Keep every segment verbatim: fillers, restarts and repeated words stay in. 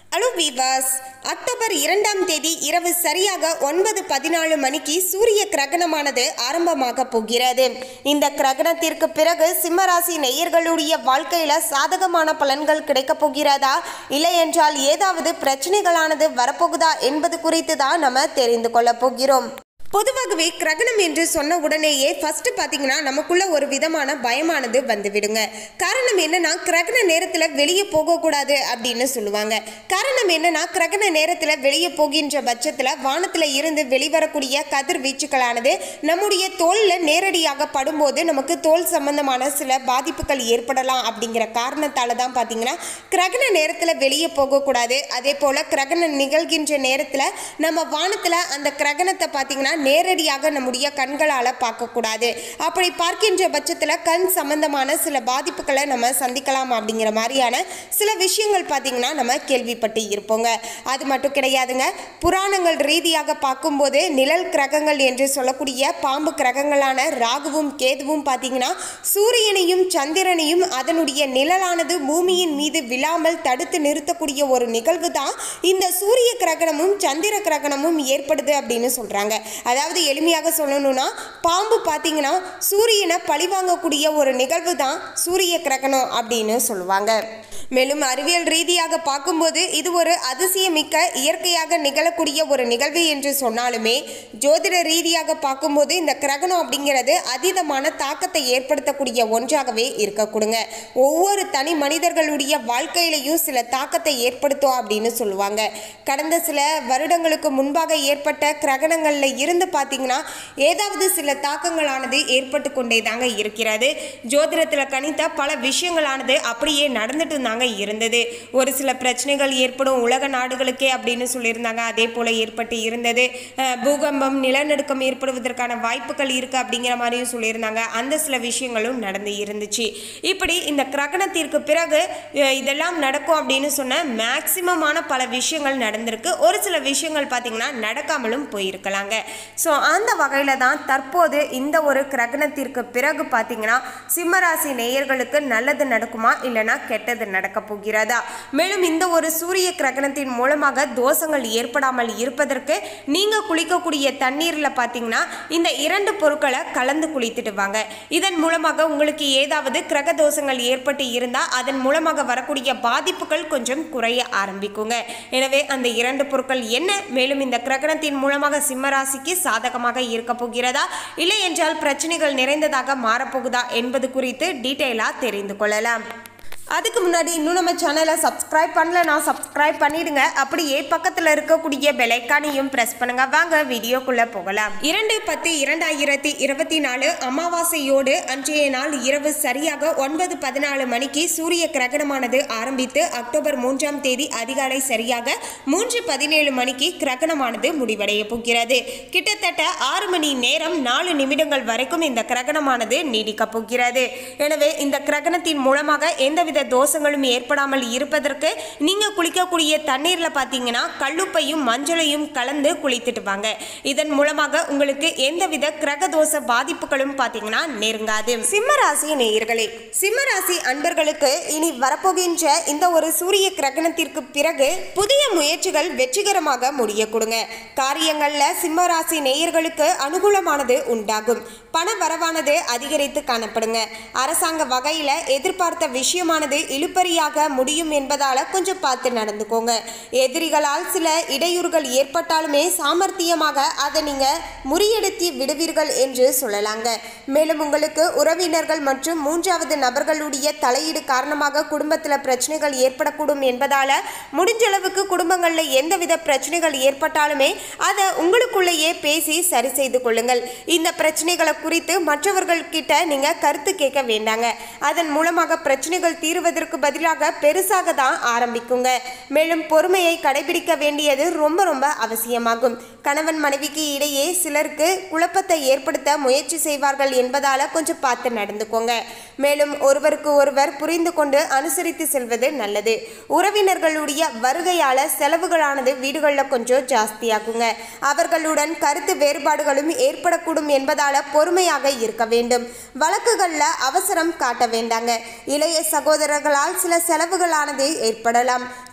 Hello viewers, October இரண்டாம் தேதி இரவு சரியாக ஒன்பது பதினாலு மணிக்கு சூரிய கிரகணமானது ஆரம்பமாக போகிறது. இந்த கிரகணத்திற்கு பிறகு சிம்மராசி நேயர்களுடைய வாழ்க்கையில சாதகமான பலன்கள் கிடைக்க போகிறதா, இல்லை என்றால் ஏதாவது பிரச்சனைகளானது வரப்போகுதா என்பது குறித்து தான் நம்ம தெரிந்து கொள்ள போகிறோம். பொதுவாகவே கிரகணம் என்று சொன்ன உடனேயே ஃபர்ஸ்ட் பார்த்தீங்கன்னா நமக்குள்ள ஒரு விதமான பயமானது வந்துவிடுங்க. காரணம் என்னன்னா, கிரகண நேரத்தில் வெளியே போகக்கூடாது அப்படின்னு சொல்லுவாங்க. காரணம் என்னன்னா, கிரகண நேரத்தில் வெளியே போகின்ற பட்சத்தில் வானத்தில் இருந்து வெளிவரக்கூடிய கதிர்வீச்சுகளானது நம்முடைய தோலில் நேரடியாக படும்போது நமக்கு தோல் சம்பந்தமான சில பாதிப்புகள் ஏற்படலாம். அப்படிங்கிற காரணத்தால் தான் பார்த்தீங்கன்னா கிரகண நேரத்தில் வெளியே போகக்கூடாது. அதே போல் கிரகணம் நிகழ்கின்ற நேரத்தில் நம்ம வானத்தில் அந்த கிரகணத்தை பார்த்தீங்கன்னா நேரடியாக நம்முடைய கண்களால் பார்க்கக்கூடாது. அப்படி பார்க்கின்ற பட்சத்தில் கண் சம்பந்தமான சில பாதிப்புகளை நம்ம சந்திக்கலாம். அப்படிங்கிற மாதிரியான சில விஷயங்கள் பார்த்தீங்கன்னா நம்ம கேள்விப்பட்டு இருப்போங்க. அது மட்டும் கிடையாதுங்க. புராணங்கள் ரீதியாக பார்க்கும்போது நிழல் கிரகங்கள் என்று சொல்லக்கூடிய பாம்பு கிரகங்களான ராகுவும் கேதுவும் பார்த்தீங்கன்னா சூரியனையும் சந்திரனையும் அதனுடைய நிழலானது பூமியின் மீது விழாமல் தடுத்து நிறுத்தக்கூடிய ஒரு நிகழ்வு தான் இந்த சூரிய கிரகணமும் சந்திர கிரகணமும் ஏற்படுது அப்படின்னு சொல்றாங்க. அதாவது எளிமையாக சொல்லணும்னா, பாம்பு பார்த்தீங்கன்னா சூரியனை பழிவாங்கக்கூடிய ஒரு நிகழ்வு தான் சூரிய கிரகணம் அப்படின்னு சொல்லுவாங்க. மேலும் அறிவியல் ரீதியாக பார்க்கும்போது இது ஒரு அதிசயமிக்க இயற்கையாக நிகழக்கூடிய ஒரு நிகழ்வு என்று சொன்னாலுமே, ஜோதிட ரீதியாக பார்க்கும்போது இந்த கிரகணம் அப்படிங்கிறது அதீதமான தாக்கத்தை ஏற்படுத்தக்கூடிய ஒன்றாகவே இருக்கக்கூடுங்க. ஒவ்வொரு தனி மனிதர்களுடைய வாழ்க்கையிலையும் சில தாக்கத்தை ஏற்படுத்தும் அப்படின்னு சொல்லுவாங்க. கடந்த சில வருடங்களுக்கு முன்பாக ஏற்பட்ட கிரகணங்களில் இருந்து பார்த்தீங்கன்னா ஏதாவது சில தாக்கங்களானது ஏற்பட்டு கொண்டே தாங்க இருக்கிறது. ஜோதிடத்தில் கணித்த பல விஷயங்களானது அப்படியே நடந்துட்டு இருந்தாங்க இருந்தது. ஒரு சில பிரச்சனைகள் ஏற்படும் உலக நாடுகளுக்கே அப்படின்னு சொல்லியிருந்தாங்க. அதே போல ஏற்பட்டு இருந்தது. பூகம்பம், நிலநடுக்கம் ஏற்படுவதற்கான வாய்ப்புகள் இருக்கு அப்படிங்கிற மாதிரியும் சொல்லியிருந்தாங்க. அந்த சில விஷயங்களும் நடந்து இருந்துச்சு. இப்படி இந்த கிரகணத்திற்கு பிறகு இதெல்லாம் நடக்கும் அப்படின்னு சொன்ன மேக்சிமமான பல விஷயங்கள் நடந்திருக்கு. ஒரு சில விஷயங்கள் பார்த்தீங்கன்னா நடக்காமலும் போயிருக்கலாங்க. ஸோ அந்த வகையில் தான் தற்போது இந்த ஒரு கிரகணத்திற்கு பிறகு பார்த்தீங்கன்னா சிம்மராசி நேயர்களுக்கு நல்லது நடக்குமா இல்லைனா கெட்டது நடக்க போகிறதா, மேலும் இந்த ஒரு சூரிய கிரகணத்தின் மூலமாக தோஷங்கள் ஏற்படாமல் இருப்பதற்கு நீங்க குளிக்கக்கூடிய தண்ணீரில் பார்த்தீங்கன்னா இந்த இரண்டு பொருட்களை கலந்து குளித்துட்டு வாங்க. இதன் மூலமாக உங்களுக்கு ஏதாவது கிரக தோஷங்கள் ஏற்பட்டு இருந்தால் அதன் மூலமாக வரக்கூடிய பாதிப்புகள் கொஞ்சம் குறைய ஆரம்பிக்குங்க. எனவே அந்த இரண்டு பொருட்கள் என்ன, மேலும் இந்த கிரகணத்தின் மூலமாக சிம்மராசிக்கு சாதகமாக இருக்க போகிறதா, இல்லை என்றால் பிரச்சனைகள் நிறைந்ததாக மாறப்போகுதா என்பது குறித்து டீட்டெயிலாக தெரிந்து கொள்ளலாம். அதுக்கு முன்னாடி இன்னும் நம்ம சேனலை சப்ஸ்கிரைப் பண்ணலனா சப்ஸ்கிரைப் பண்ணிடுங்க. அப்படியே பக்கத்தில் இருக்கக்கூடிய பெல் ஐகானையும் பிரஸ் பண்ணுங்க. வாங்க வீடியோக்குள்ள போகலாம். இரண்டு பத்து இரண்டாயிரத்தி இருபத்தி நாலு அமாவாசையோடு அன்றைய நாள் இரவு சரியாக ஒன்பது பதினாலு மணிக்கு சூரிய கிரகணமானது ஆரம்பித்து அக்டோபர் மூன்றாம் தேதி அதிகாலை சரியாக மூன்று பதினேழு மணிக்கு கிரகணமானது முடிவடைய போகிறது. கிட்டத்தட்ட ஆறு மணி நேரம் நாலு நிமிடங்கள் வரைக்கும் இந்த கிரகணமானது நீடிக்க போகிறது. எனவே இந்த கிரகணத்தின் மூலமாக எந்தவித தோஷங்களும் ஏற்படாமல் இருப்பதற்கு நீங்க குளிக்கக்கூடிய தண்ணீர்ல பாத்தீங்கன்னா கல்லுப்பையும் மஞ்சளையும் கலந்து குளித்துட்டு வாங்க. இதன் மூலமாக உங்களுக்கு எந்தவித கிரக தோஷ பாதிப்புகளும் பாத்தீங்கன்னா நெருங்காது. சிம்மராசி நேயர்களே, சிம்மராசி அன்பர்களுக்கு இனி வரப்போகின்ற இந்த ஒரு சூரிய கிரகணத்திற்கு பிறகு புதிய முயற்சிகள் வெற்றிகரமாக முடிய கொடுங்க. காரியங்கள்ல சிம்மராசி நேயர்களுக்கு அனுகூலமானது உண்டாகும். பண வரவானது அதிகரித்து காணப்படுங்க. அரசாங்க வகையில எதிர்பார்த்த விஷயமானது இழுபறியாக முடியும் என்பதால கொஞ்சம் பார்த்து நடந்துக்கோங்க. எதிரிகளால் சில இடையூறுகள் ஏற்பட்டாலுமே சாமர்த்தியமாக அதை நீங்க முறியடித்து விடுவீர்கள் என்று சொல்லலாங்க. மேலும் உங்களுக்கு உறவினர்கள் மற்றும் மூன்றாவது நபர்களுடைய தலையீடு காரணமாக குடும்பத்தில் பிரச்சனைகள் ஏற்படக்கூடும் என்பதால முடிஞ்ச அளவுக்கு குடும்பங்களில் எந்தவித பிரச்சனைகள் ஏற்பட்டாலுமே அதை உங்களுக்குள்ளேயே பேசி சரி செய்து கொள்ளுங்கள். இந்த பிரச்சனைகளை குறித்து மற்றவர்கள் கிட்ட நீங்க கருத்து கேட்க வேண்டாங்க. அதன் மூலமாக பிரச்சனைகள் தீர்வதற்கு பதிலாக பெருசாக தான் ஆரம்பிக்குங்க. மேலும் பொறுமையை கடைபிடிக்க வேண்டியது ரொம்ப ரொம்ப அவசியமாகும். கணவன் மனைவிக்கு இடையே சிலருக்கு குழப்பத்தை ஏற்படுத்த முயற்சி செய்வார்கள் என்பதால கொஞ்சம் பார்த்து நடந்துக்கோங்க. மேலும் ஒருவருக்கு ஒருவர் புரிந்து கொண்டு அனுசரித்து செல்வது நல்லது. உறவினர்களுடைய வருகையால செலவுகளானது வீடுகளில் கொஞ்சம் ஜாஸ்தியாகுங்க. அவர்களுடன் கருத்து வேறுபாடுகளும் ஏற்படக்கூடும் என்பதால பொறுமையாக இருக்க வேண்டும். வழக்குகளில் அவசரம் காட்ட வேண்டாங்க. இளைய சகோதரர்களால் சில செலவுகளானது ஏற்படலாம்.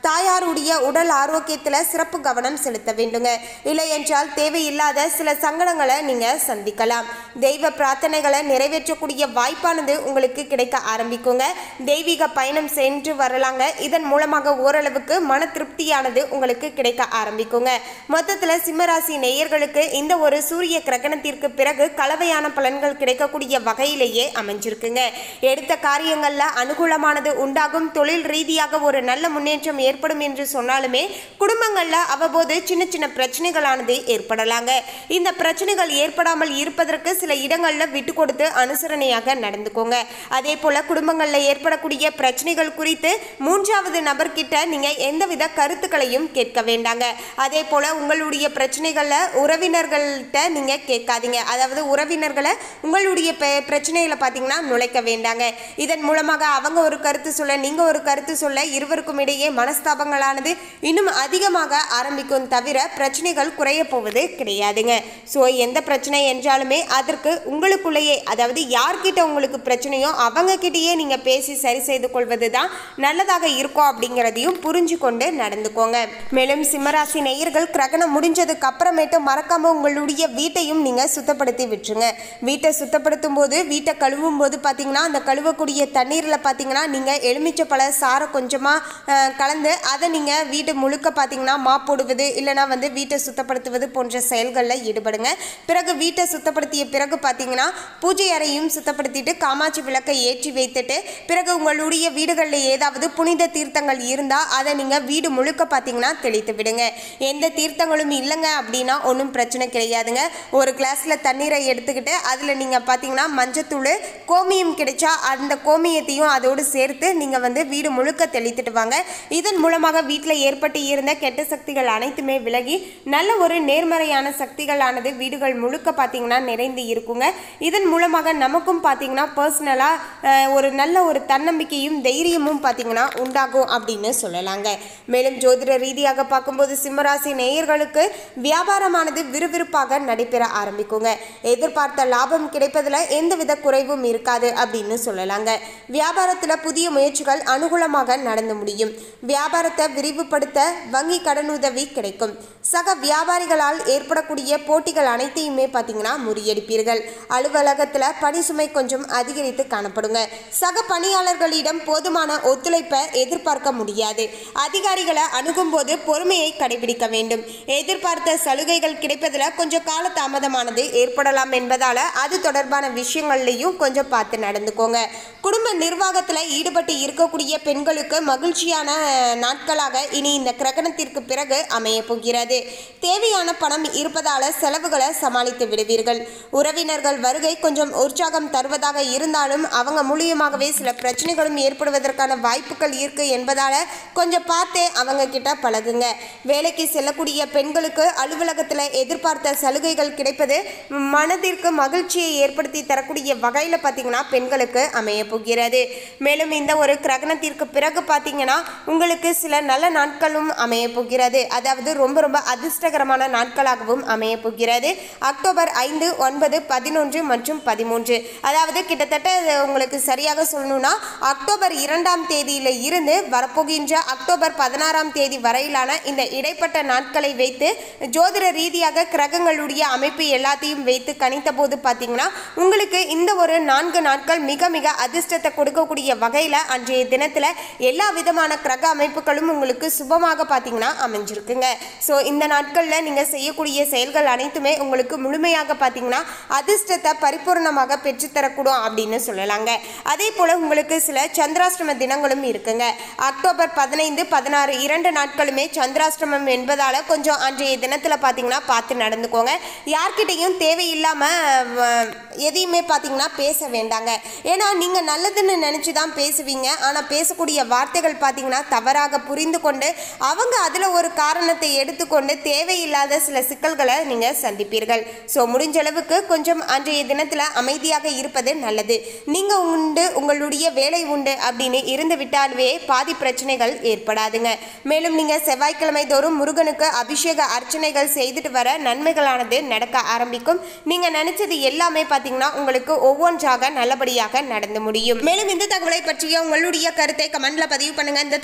தாயாருடைய உடல் ஆரோக்கியத்தில் சிறப்பு கவனம் செலுத்த வேண்டுங்க. இல்லை என்றால் தேவையில்லாத சில சங்கடங்களை நீங்கள் சந்திக்கலாம். தெய்வ பிரார்த்தனைகளை நிறைவேற்றக்கூடிய வாய்ப்பானது உங்களுக்கு கிடைக்க ஆரம்பிக்குங்க. தெய்வீக பயணம் சென்று வரலாங்க. இதன் மூலமாக ஓரளவுக்கு மன திருப்தியானது உங்களுக்கு கிடைக்க ஆரம்பிக்குங்க. மொத்தத்தில் சிம்மராசி நேயர்களுக்கு இந்த ஒரு சூரிய கிரகணத்திற்கு பிறகு கலவையான பலன்கள் கிடைக்கக்கூடிய வகையிலேயே அமைஞ்சிருக்குங்க. எடுத்த காரியங்கள்ல அனுகூலமானது உண்டாகும். தொழில் ரீதியாக ஒரு நல்ல முன்னேற்றம் ஏற்படும் என்று சொன்னாலுமே குடும்பங்கள்ல அவ்வப்போது சின்ன சின்ன பிரச்சனைகளானது ஏற்படலாங்க. இந்த பிரச்சனைகள் ஏற்படாமல் இருப்பதற்கு சில இடங்கள்ல விட்டு கொடுத்து அனுசரணையாக நடந்துக்கோங்க. அதே போல குடும்பங்கள்ல ஏற்படக்கூடிய பிரச்சனைகள் குறித்து மூன்றாவது நபர்கிட்ட நீங்க எந்தவித கருத்துக்களையும் கேட்க வேண்டாங்க. அதே போல உங்களுடைய பிரச்சனைகள்ல உறவினர்கள்ட்ட நீங்க கேட்காதீங்க. அதாவது உறவினர்களை உங்களுடைய பிரச்சனைகளை பார்த்தீங்கன்னா நுழைக்க வேண்டாங்க. இதன் மூலமாக அவங்க ஒரு கருத்து சொல்ல நீங்க ஒரு கருத்து சொல்ல இருவருக்கும் இடையே மனஸ்தாபங்களானது இன்னும் அதிகமாக ஆரம்பிக்கும் தவிர பிரச்சனைகள் குறைய போவது கிடையாதுங்க. ஸோ எந்த பிரச்சனை என்றாலுமே அதற்கு உங்களுக்குள்ளேயே, அதாவது யார்கிட்ட உங்களுக்கு பிரச்சனையோ அவங்க கிட்டேயே நீங்க பேசி சரி செய்து கொள்வது தான் நல்லதாக இருக்கும் அப்படிங்கிறதையும் புரிஞ்சு கொண்டு நடந்துக்கோங்க. மேலும் சிம்மராசி நேயர்கள் கிரகணம் முடிஞ்சதுக்கு அப்புறமேட்டு மறக்காம உங்களுடைய வீட்டையும் நீங்க சுத்தப்படுத்தி விட்டுருங்க. வீட்டை சுத்தப்படுத்தும் போது வீட்டை கழுவும் போது பார்த்தீங்கன்னா அந்த கழுவக்கூடிய தண்ணீரில் பார்த்தீங்கன்னா நீங்கள் எலுமிச்சை பழ சாரை கொஞ்சமாக கலந்து அதை நீங்கள் வீடு முழுக்க பார்த்தீங்கன்னா மாப் போடுவது இல்லைனா வந்து வீட்டை சுத்தப்படுத்துவது போன்ற செயல்களில் ஈடுபடுங்க. பிறகு வீட்டை சுத்தப்படுத்திய பிறகு பார்த்தீங்கன்னா பூஜை அறையும் சுத்தப்படுத்திட்டு காமாட்சி விளக்கை ஏற்றி வைத்துட்டு பிறகு உங்களுடைய வீடுகளில் ஏதாவது புனித தீர்த்தங்கள் இருந்தால் அதை நீங்கள் வீடு முழுக்க பார்த்தீங்கன்னா தெளித்து விடுங்க. எந்த தீர்த்தங்களும் இல்லைங்க அப்படின்னா ஒன்றும் பிரச்சனை கிடையாதுங்க. ஒரு கிளாஸில் தண்ணீரை எடுத்துக்கிட்டு அதில் நீங்கள் பார்த்தீங்கன்னா மஞ்சத்தூள் கோமியம் கிடைச்சா அந்த கோமியத்தையும் அதோடு சேர்த்து நீங்கள் வந்து வீடு முழுக்க தெளித்துட்டு வாங்க. இதன் மூலமாக வீட்டில் ஏற்பட்டு இருந்த கெட்ட சக்திகள் அனைத்துமே விலகி நல்ல ஒரு நேர்மறையான சக்திகளானது வீடுகள் முழுக்க பார்த்தீங்கன்னா நிறைந்து இருக்குங்க. இதன் மூலமாக நமக்கும் பார்த்தீங்கன்னா பர்சனலாக ஒரு நல்ல ஒரு தன்னம்பிக்கையும் தைரியமும் பார்த்தீங்கன்னா உண்டாகும் அப்படின்னு சொல்லலாங்க. மேலும் ஜோதிட ரீதியாக பார்க்கும்போது சிம்மராசி நேயர்களுக்கு வியாபாரமானது விறுவிறுப்பாக நடைபெற ஆரம்பிக்குங்க. எதிர்பார்த்த லாபம் கிடைப்பதில் எந்தவித குறைவும் இருக்காது அப்படின்னு சொல்லலாங்க. வியாபாரத்தில் புதிய முயற்சிகள் அனுகூலமாக நடந்து முடியும். வியாபாரத்தை விரிவுபடுத்த வங்கி கடனுதவி கிடைக்கும். சக வியாபாரிகளால் ஏற்படக்கூடிய போட்டிகள் அனைத்தையுமே பார்த்தீங்கன்னா முறியடிப்பீர்கள். அலுவலகத்தில் பணி சுமை கொஞ்சம் அதிகரித்து காணப்படுங்க. சக பணியாளர்களிடம் போதுமான ஒத்துழைப்பை எதிர்பார்க்க முடியாது. அதிகாரிகளை அணுகும் போது பொறுமையை கடைபிடிக்க வேண்டும். எதிர்பார்த்த சலுகைகள் கிடைப்பதில் கொஞ்சம் கால தாமதமானது ஏற்படலாம் என்பதால அது தொடர்பான விஷயங்கள்லையும் கொஞ்சம் பார்த்து நடந்துக்கோங்க. குடும்ப நிர்வாகத்தில் ஈடுபட்டு இருக்கக்கூடிய பெண்களுக்கு மகிழ்ச்சியான நாட்களாக இனி இந்த கிரகணத்திற்கு பிறகு அமைய போகிறது. தேவையான பணம் இருப்பதால செலவுகளை சமாளித்து விடுவீர்கள். உறவினர்கள் வருகை கொஞ்சம் உற்சாகம் தருவதாக இருந்தாலும் அவங்க மூலியமாகவே சில பிரச்சனைகளும் ஏற்படுவதற்கான வாய்ப்புகள் இருக்கு என்பதால கொஞ்சம் பார்த்து அவங்க கிட்ட பழகுங்க. வேலைக்கு செல்லக்கூடிய பெண்களுக்கு அலுவலகத்தில் எதிர்பார்த்த சலுகைகள் கிடைப்பது மனதிற்கு மகிழ்ச்சியை ஏற்படுத்தி தரக்கூடிய வகையில் பார்த்தீங்கன்னா பெண்களுக்கு அமைய போகிறது. மேலும் இந்த ஒரு கிரகணத்திற்கு பிறகு பார்த்தீங்கன்னா உங்களுக்கு சில நல்ல நாட்களும் அமைய போகிறது. அதாவது ரொம்ப ரொம்ப அதிர்ஷ்டகரமான நாட்களாகவும் அமைய போகிறது. அக்டோபர் ஐந்து ஒன்பது பதினொன்று மற்றும் பதிமூன்று, அதாவது கிட்டத்தட்ட உங்களுக்கு சரியாக சொல்லணும்னா அக்டோபர் இரண்டாம் தேதியில இருந்து வரப்போகின்ற அக்டோபர் பதினாறாம் தேதி வரையிலான இந்த இடைப்பட்ட நாட்களை வைத்து ஜோதிட ரீதியாக கிரகங்களுடைய அமைப்பு எல்லாத்தையும் வைத்து கணித்த போது பார்த்தீங்கன்னா உங்களுக்கு இந்த ஒரு நான்கு நாட்கள் மிக மிக அதிர்ஷ்டத்தை கொடுக்கக்கூடிய வகையில் அன்றைய தினத்தில் எல்லா விதமான கிரக அமைப்புகளும் உங்களுக்கு சுபமாக பார்த்தீங்கன்னா அமைஞ்சிருக்குங்க. ஸோ இந்த நாட்களில் நீங்கள் செய்யக்கூடிய செயல்கள் அனைத்துமே உங்களுக்கு முழுமையாக பார்த்தீங்கன்னா அதிர்ஷ்டத்தை பரிபூர்ணமாக பெற்றுத்தரக்கூடும் அப்படின்னு சொல்லலாங்க. அதே போல் உங்களுக்கு சில சந்திராஷ்டம தினங்களும் இருக்குங்க. அக்டோபர் பதினைந்து பதினாறு இரண்டு நாட்களுமே சந்திராஷ்டமம் என்பதால் கொஞ்சம் அன்றைய தினத்தில் பார்த்தீங்கன்னா பார்த்து நடந்துக்கோங்க. யார்கிட்டையும் தேவையில்லாமல் எதையுமே பார்த்தீங்கன்னா பேச வேண்டாங்க. ஏன்னா நீங்கள் நல்லதுன்னு நினச்சி தான் பேசுவீங்க. ஆனால் பேசக்கூடிய வார்த்தைகள் பார்த்தீங்கன்னா தவறாக புரிந்து கொண்டு அவங்க அதில் ஒரு காரணத்தை எடுத்துக்கொண்டு தேவையில்லாத சில சிக்கல்களை நீங்கள் சந்திப்பீர்கள். ஸோ முடிஞ்ச அளவுக்கு கொஞ்சம் அன்றைய தினத்தில் அமைதியாக இருப்பது நல்லது. நீங்கள் உண்டு உங்களுடைய வேலை உண்டு அப்படின்னு இருந்து விட்டாலே பாதி பிரச்சனைகள் ஏற்படாதுங்க. மேலும் நீங்கள் செவ்வாய்க்கிழமை தோறும் முருகனுக்கு அபிஷேக அர்ச்சனைகள் செய்துட்டு வர நன்மைகளானது நடக்க ஆரம்பிக்கும். நீங்கள் நினைச்சது எல்லாமே பார்த்தீங்கன்னா உங்களுக்கு ஒவ்வொன்றாக நல்லபடியாக நடந்து முடியும். மேலும் இந்த தகவலை பற்றிய உங்களுடைய கருத்தை கமெண்ட்ல பதிவு பண்ணுங்க. இந்த தகவல் உங்களுக்கு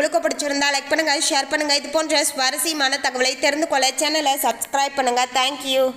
உங்களுக்கு பிடிச்சிருந்தா லைக் பண்ணுங்க, ஷேர் பண்ணுங்க. இது போன்ற சுவாரஸ்யமான தகவலை தெரிந்து கொள்ள சேனலை சப்ஸ்கிரைப் பண்ணுங்க. தேங்க்யூ.